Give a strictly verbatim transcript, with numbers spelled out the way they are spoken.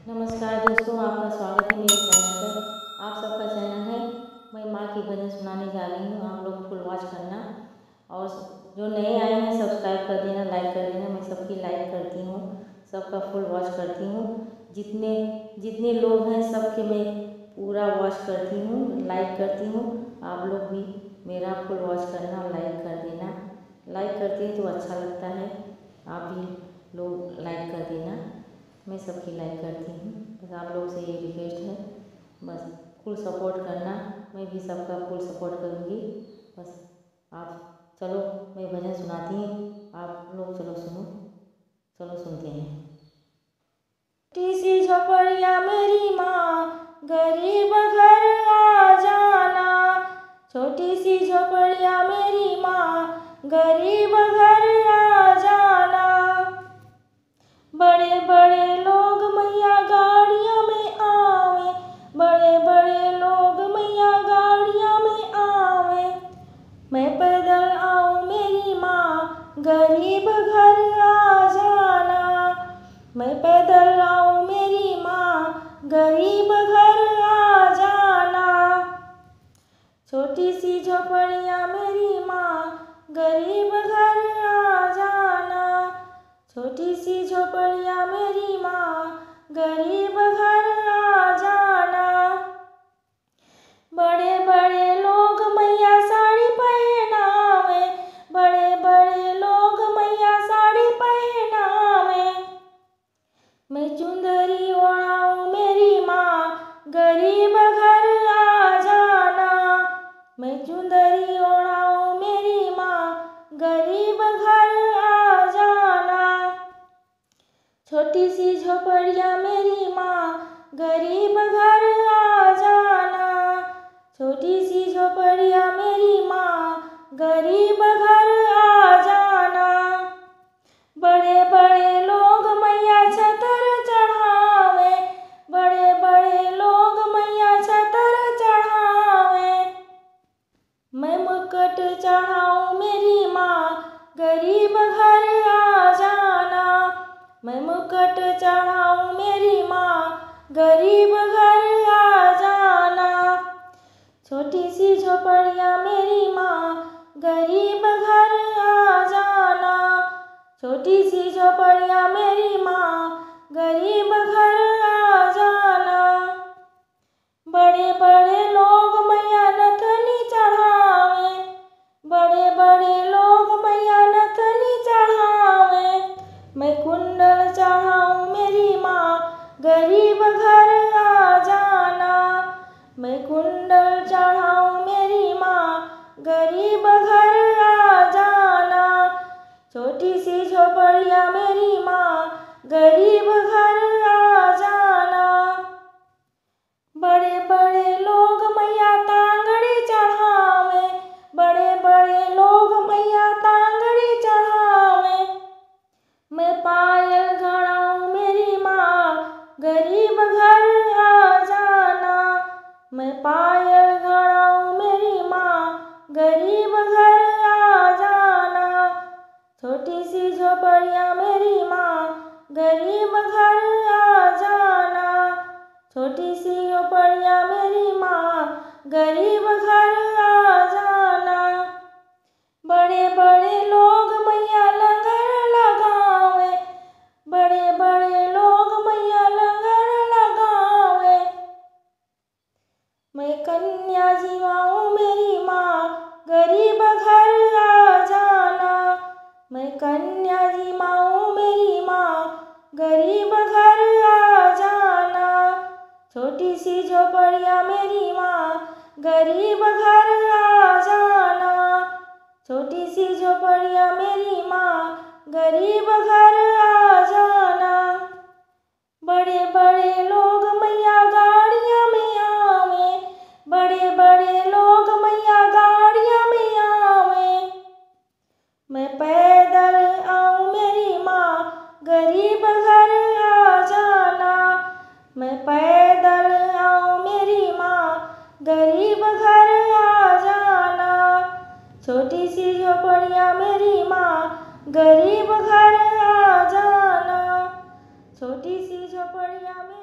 नमस्कार दोस्तों, आपका स्वागत है मेरे चैनल पर। आप सबका चैनल है, मैं माँ की भजन सुनाने जा रही हूँ। आप लोग फुल वॉच करना और जो नए आए हैं सब्सक्राइब कर देना, लाइक कर देना। मैं सबकी लाइक करती हूँ, सबका फुल वॉच करती हूँ। जितने जितने लोग हैं सबके मैं पूरा वॉच करती हूँ, लाइक करती हूँ। आप लोग भी मेरा फुल वॉच करना और लाइक कर देना। लाइक करते हैं तो अच्छा लगता है, आप भी लोग लाइक कर देना। मैं सबकी लाइक करती हूँ, बस आप लोग से ये रिक्वेस्ट है, बस फुल सपोर्ट करना। मैं भी सबका फुल सपोर्ट करूँगी। बस आप चलो, मैं भजन सुनाती हूँ, आप लोग चलो सुनो, चलो सुनते हैं। छोटी सी झोपड़िया मेरी माँ, गरीब घर आ जाना। छोटी सी झोपड़िया मेरी माँ, गरीब घर आ जाना। बड़े बड़े लोग मैया गाड़ियों में आवे, बड़े बड़े लोग मैया गाड़ियों में आवे। मैं पैदल आऊँ मेरी माँ, गरीब घर आ जाना। मैं पैदल आऊँ मेरी माँ, गरीब घर आ जाना। छोटी सी झोपड़िया मेरी माँ, गरीब घर आ जाना। छोटी सी झोपड़िया मेरी माँ, गरीब घर आ जाना। बड़े बड़े लोग मैया साड़ी पहनावे, बड़े बड़े लोग मैया साड़ी पहनावे। मैं चुंदरी ओढ़ाऊँ मेरी माँ, गरीब घर आ जाना। मैं चुंदरी ओढ़ाऊँ मेरी माँ, गरीब घर आ जाना। छोटी सी झोपड़िया मेरी माँ, गरीब घर आ जाना। छोटी सी झोपड़िया मेरी माँ, गरीब घर आ जाना। बड़े बड़े लोग मैया छतर चढ़ावे, बड़े बड़े लोग मैया छतर चढ़ावे। मैं मुकुट चढ़ाऊँ मेरी माँ, गरीब घर आ जाना। मैं मुकुट चढ़ाऊँ मेरी माँ, गरीब घर आ जाना। छोटी सी झोपड़िया मेरी माँ, गरीब घर आ जाना। छोटी सी झोपड़िया मेरी माँ, गरीब घर आ जाना। बड़े बड़े लोग मैया नथनी चढ़ावे, बड़े बड़े लोग मैया नथनी चढ़ावे। मैं कुंडल चढ़ाऊँ मेरी माँ, गरीब घर आ जाना। मैं कुंडल चढ़ाऊँ मेरी माँ, गरीब घर आ जाना। छोटी सी झोपड़िया मेरी माँ, गरीब घर आ जाना। बड़े बड़े लोग मैया तांगड़ी चढ़ावे, बड़े बड़े लोग मैया तांगड़ी चढ़ावे। मैं पायल गढ़ाऊँ मेरी माँ, गरीब घर आ जाना। मैं पायल गढ़ाऊँ मेरी माँ, गरीब घर आ जाना। छोटी सी झोपड़िया मेरी माँ, गरीब घर आ जाना। छोटी सी झोपड़िया मेरी माँ, गरीब घर आ जाना। बड़े बड़े लोग मैया लंगर लगावे, बड़े बड़े लोग मैया लंगर लगावे। मैं कन्या जीवाऊँ मेरी माँ, गरीब घर आ जाना। मैं कन्या जीवाऊँ मेरी माँ, गरीब घर आ जाना। छोटी सी झोपड़िया मेरी माँ, गरीब घर आ जाना। छोटी सी झोपड़िया मेरी माँ, गरीब घर आ जाना। बड़े बड़े लोग मैया गाड़ियों में आवे, बड़े बड़े लोग मैया गाड़ियों में आवे। मैं पैदल आऊँ मेरी माँ, गरीब घर आ जाना। मैं पैदल आऊँ मेरी माँ, गरीब घर आ जाना। छोटी सी झोपड़िया मेरी माँ, गरीब घर आ जाना। छोटी सी झोपड़िया